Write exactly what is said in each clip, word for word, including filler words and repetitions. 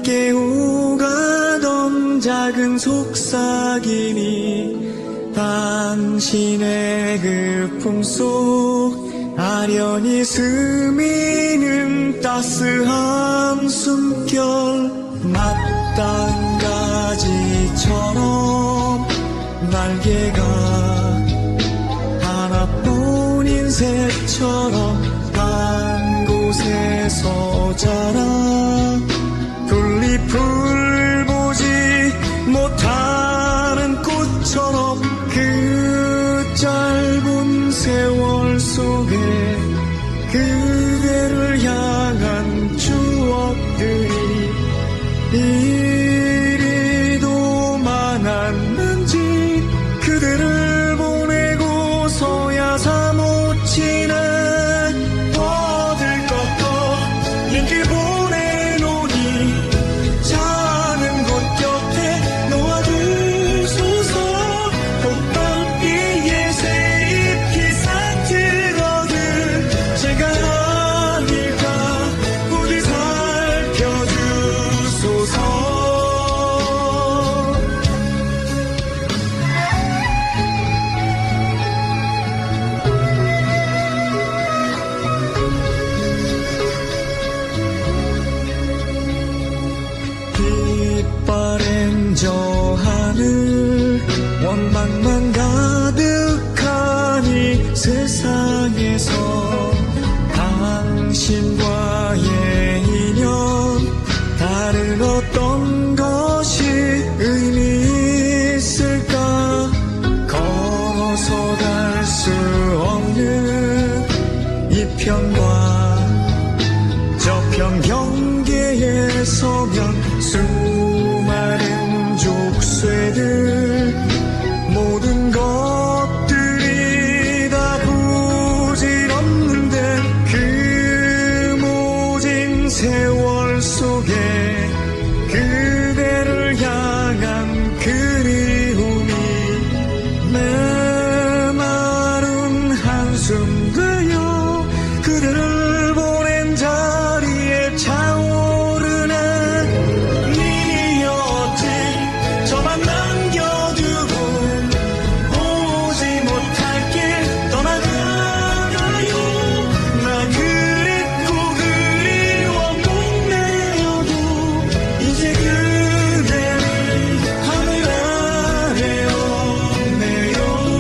깨우가던 작은 속삭임이 당신의 그 품속 아련히 스미는 따스한 숨결 마땅 가지처럼 날개가 하나뿐인 새처럼 한 곳에서 자라 풀잎을 보지 못하는 꽃처럼 그 짧은 세월 속에 그대를 향한 추억들이 이리도 많았는지 그대를 보내고서야 사무치네 거들꺾어 인기 보내노니 자는 곳 곁에 놓아두소서 꽃밤비에 새잎이 싹트거든 제가 아닐까 부디 살펴주소서 빛바랜 저 하늘 원망만 가득하니 세상에서 당신과의 인연 다른 어떤 것이 의미 있을까 걸어서 갈 수 없는 이편과 저편 경계에 서면 수많은 족쇄들 모든 것들이 다 부질없는데 그 모진 세월 속에 그대를 향한 그리움이 메마른 한숨 되어 그대를 보낸 자리에 차오르네 니였지 저만 남겨두고 오지 못할 길 떠나가나요 나 그립고 그리워 목매어도 이제 그대를 하늘 아래 없네요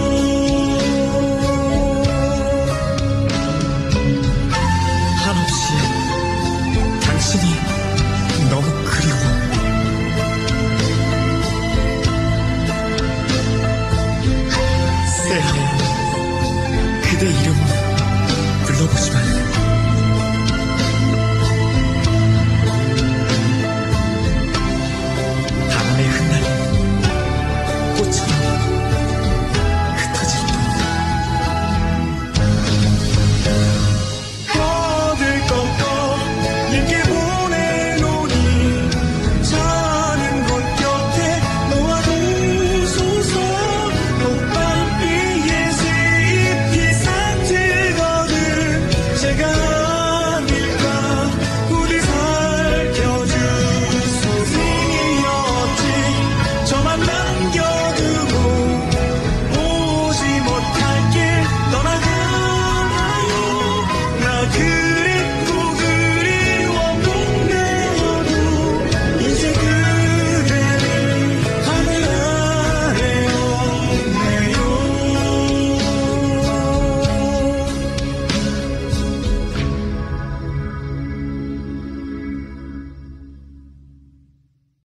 한없이 당신이 너무 그리워 새하얀 그대 이름을 불러보지만 바람에 흩날린 꽃처럼 흩어질 뿐 거들꺾어 인기 보내노니 자는 곳 곁에 놓아두소서 꽃밤비에 새잎이 싹트거든 제가 아닐까 부디 살펴주소서 니였지 저만 남겨두고 오지 못할 길 떠나가나요 나 그